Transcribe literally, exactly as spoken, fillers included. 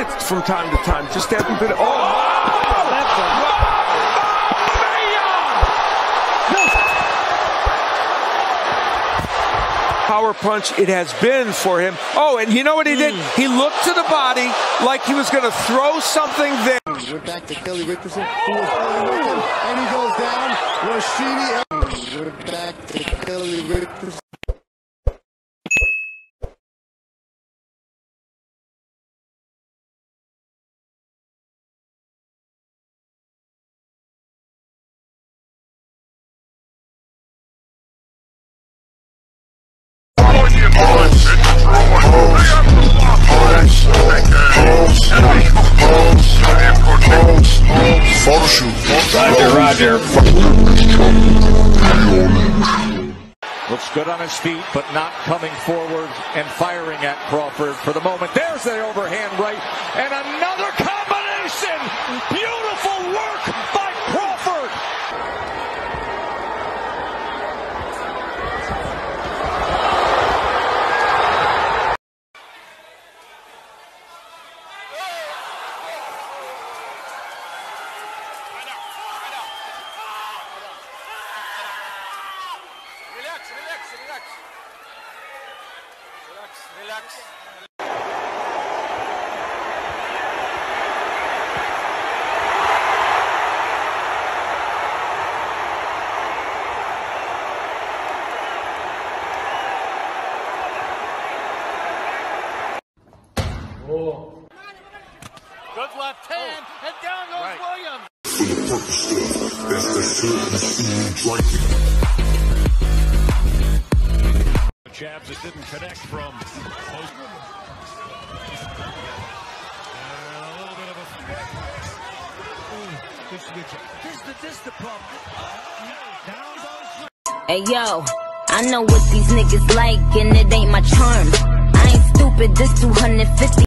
it from time to time. Just haven't been. Oh! Power punch it has been for him. Oh, and you know what he did? Mm. He looked to the body like he was going to throw something there. We're back to Kelly Richardson, who was playing with him, and he goes down. Rashidi. We're back to Kelly Richardson. Roger, Roger. Looks good on his feet, but not coming forward and firing at Crawford for the moment. There's the overhand right, and another combination. Beautiful work by Crawford. Relax. Oh. Good left hand, oh. And down goes right. Williams. For the purpose of that's the certain drinking. Jabs that didn't connect from close. And a little bit of a Ooh, this, this, this, this the problem. Down goes. Hey yo, I know what these niggas like, and it ain't my charm. I ain't stupid, this two hundred fifty.